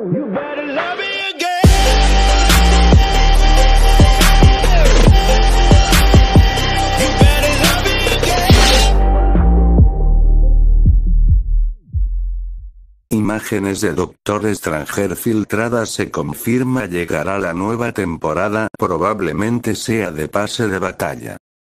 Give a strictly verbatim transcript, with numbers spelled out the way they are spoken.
You better love me again. You better love me again. Imágenes de Doctor Stranger filtradas. Se confirma llegará la nueva temporada, probablemente sea de pase de batalla.